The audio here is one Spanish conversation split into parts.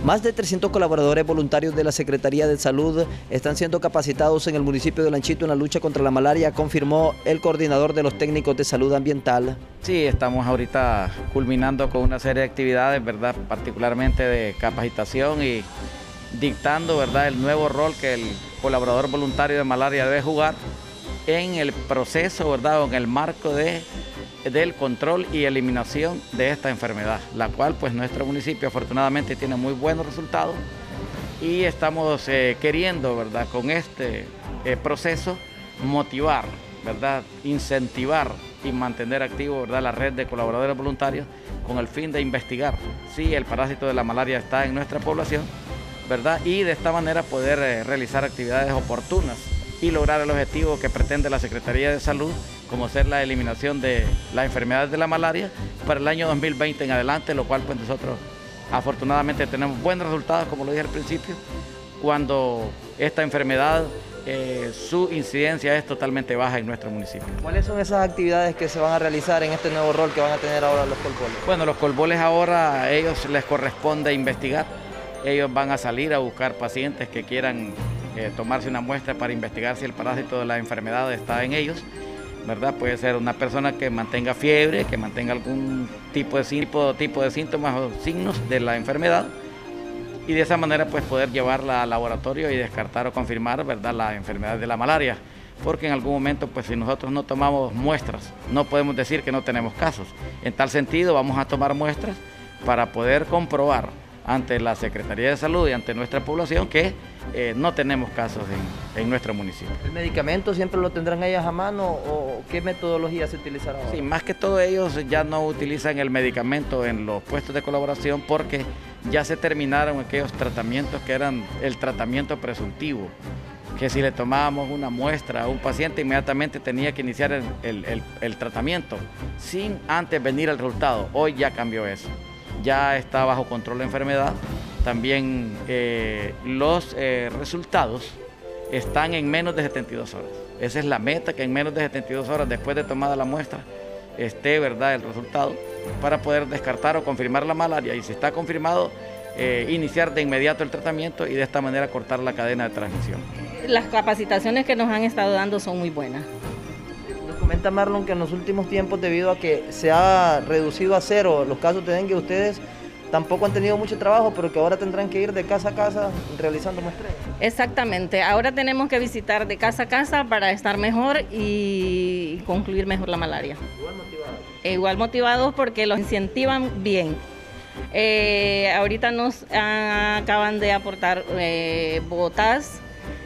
Más de 300 colaboradores voluntarios de la Secretaría de Salud están siendo capacitados en el municipio de Lanchito en la lucha contra la malaria, confirmó el coordinador de los técnicos de salud ambiental. Sí, estamos ahorita culminando con una serie de actividades, ¿verdad? Particularmente de capacitación y dictando, ¿verdad?, el nuevo rol que el colaborador voluntario de malaria debe jugar en el proceso, ¿verdad?, o en el marco del control y eliminación de esta enfermedad, la cual pues nuestro municipio afortunadamente tiene muy buenos resultados y estamos queriendo, ¿verdad?, con este proceso motivar, ¿verdad?, incentivar y mantener activo, ¿verdad?, la red de colaboradores voluntarios con el fin de investigar si el parásito de la malaria está en nuestra población, ¿verdad?, y de esta manera poder realizar actividades oportunas y lograr el objetivo que pretende la Secretaría de Salud, como ser la eliminación de la enfermedad de la malaria para el año 2020 en adelante, lo cual pues nosotros afortunadamente tenemos buenos resultados, como lo dije al principio, cuando esta enfermedad, su incidencia es totalmente baja en nuestro municipio. ¿Cuáles son esas actividades que se van a realizar en este nuevo rol que van a tener ahora los colboles? Bueno, los colboles ahora a ellos les corresponde investigar, ellos van a salir a buscar pacientes que quieran tomarse una muestra para investigar si el parásito de la enfermedad está en ellos, ¿verdad? Puede ser una persona que mantenga fiebre, que mantenga algún tipo de síntomas o signos de la enfermedad y de esa manera pues poder llevarla al laboratorio y descartar o confirmar, ¿verdad?, la enfermedad de la malaria, porque en algún momento pues si nosotros no tomamos muestras no podemos decir que no tenemos casos. En tal sentido vamos a tomar muestras para poder comprobar ante la Secretaría de Salud y ante nuestra población que no tenemos casos en nuestro municipio. ¿El medicamento siempre lo tendrán ellas a mano o qué metodología se utilizará ahora? Sí, más que todo ellos ya no utilizan el medicamento en los puestos de colaboración porque ya se terminaron aquellos tratamientos que eran el tratamiento presuntivo, que si le tomábamos una muestra a un paciente inmediatamente tenía que iniciar el tratamiento sin antes venir el resultado. Hoy ya cambió eso. Ya está bajo control la enfermedad, también los resultados están en menos de 72 horas. Esa es la meta, que en menos de 72 horas después de tomada la muestra esté, ¿verdad?, el resultado para poder descartar o confirmar la malaria y si está confirmado, iniciar de inmediato el tratamiento y de esta manera cortar la cadena de transmisión. Las capacitaciones que nos han estado dando son muy buenas. Comenta Marlon que en los últimos tiempos, debido a que se ha reducido a cero los casos de dengue, ustedes tampoco han tenido mucho trabajo, pero que ahora tendrán que ir de casa a casa realizando muestreos. Exactamente, ahora tenemos que visitar de casa a casa para estar mejor y concluir mejor la malaria. Igual motivados. Igual motivados porque los incentivan bien. Ahorita nos acaban de aportar botas,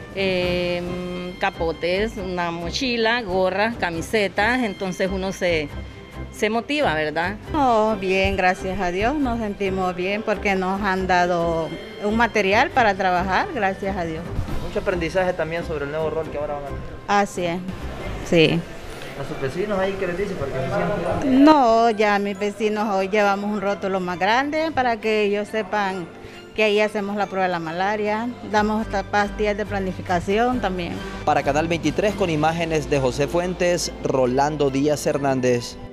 capotes, una mochila, gorras, camisetas, entonces uno se motiva, ¿verdad? Oh, bien, gracias a Dios, nos sentimos bien porque nos han dado un material para trabajar, gracias a Dios. Mucho aprendizaje también sobre el nuevo rol que ahora van a tener. Así es, sí. ¿A sus vecinos ahí qué les dicen para que se sientan? No, ya mis vecinos hoy llevamos un rótulo más grande para que ellos sepan que ahí hacemos la prueba de la malaria, damos hasta pastillas de planificación también. Para Canal 23 con imágenes de José Fuentes, Rolando Díaz Hernández.